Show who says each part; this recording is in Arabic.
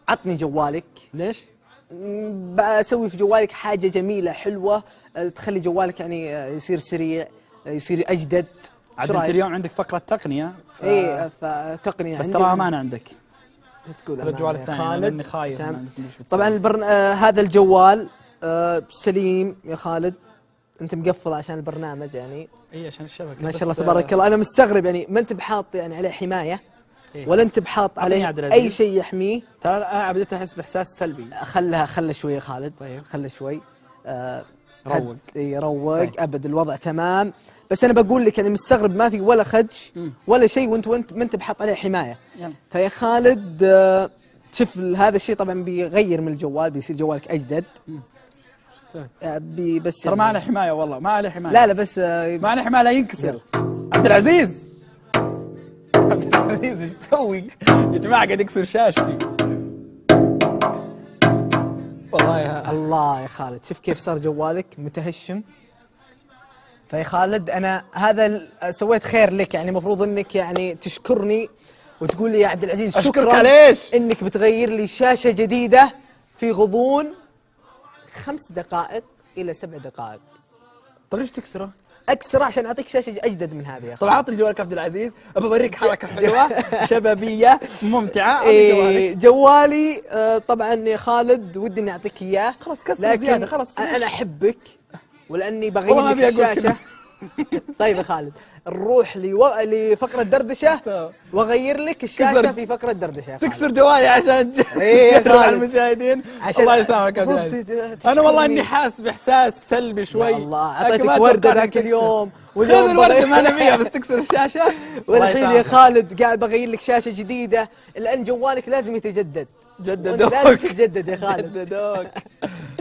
Speaker 1: عطني جوالك.
Speaker 2: ليش؟
Speaker 1: بسوي في جوالك حاجة جميلة حلوة تخلي جوالك يعني يصير سريع، يصير أجدد.
Speaker 2: عاد انت اليوم عندك فقرة تقنية.
Speaker 1: ايه فتقنية
Speaker 2: بس ترى أمانة عندك.
Speaker 1: تقول
Speaker 2: هذا الجوال الثاني لأني خايف.
Speaker 1: طبعا هذا الجوال سليم يا خالد. انت مقفل عشان البرنامج يعني.
Speaker 2: اي عشان الشبكة
Speaker 1: ما شاء الله تبارك الله. انا مستغرب يعني ما انت بحاط يعني عليه حماية ولا انت بحاط عليه اي شيء يحميه.
Speaker 2: ترى انا بديت احس باحساس سلبي.
Speaker 1: خله شوي يا خالد.
Speaker 2: طيب
Speaker 1: خله شوي.
Speaker 2: روق.
Speaker 1: يروق. طيب. ابد الوضع تمام. بس انا بقول لك يعني مستغرب ما في ولا خدش ولا شيء وانت ما انت بحط عليه حمايه. فيا خالد شوف هذا الشيء طبعا بيغير من الجوال، بيصير جوالك اجدد. بس
Speaker 2: ترى ما عليه حمايه والله ما عليه حمايه.
Speaker 1: لا بس
Speaker 2: ما عليه حمايه لا ينكسر. عبد العزيز عبد العزيز ايش تسوي؟ يا جماعه قاعد يكسر شاشتي والله
Speaker 1: الله يا خالد. شوف كيف صار جوالك متهشم. فيا خالد انا هذا سويت خير لك يعني المفروض انك يعني تشكرني وتقول لي يا عبد العزيز
Speaker 2: شكرا ليش؟
Speaker 1: انك بتغير لي شاشة جديدة في غضون 5 دقائق إلى 7 دقائق.
Speaker 2: طيب ليش تكسره؟
Speaker 1: اكسره عشان اعطيك شاشة اجدد من هذه يا
Speaker 2: طيب عطني جوالك عبد العزيز، ابى اوريك حركة حلوة شبابية ممتعة.
Speaker 1: جوالي طبعا يا خالد ودي اني اعطيك اياه.
Speaker 2: خلاص كسر زيادة خلاص.
Speaker 1: انا احبك ولاني بغير لك الشاشة. طيب يا خالد نروح لفقرة دردشة واغير لك الشاشة في فقرة دردشة.
Speaker 2: تكسر جوالي عشان على المشاهدين. الله يسامحك يا عبد العزيز. انا والله اني حاسس باحساس سلبي شوي.
Speaker 1: يا الله اعطيتك وردة ذاك اليوم.
Speaker 2: خذ الوردة ما انا فيها بس تكسر الشاشة.
Speaker 1: والحين يا خالد قاعد بغير لك شاشة جديدة لان جوالك لازم يتجدد.
Speaker 2: جددوك.
Speaker 1: لازم تتجدد يا خالد.
Speaker 2: جددوك.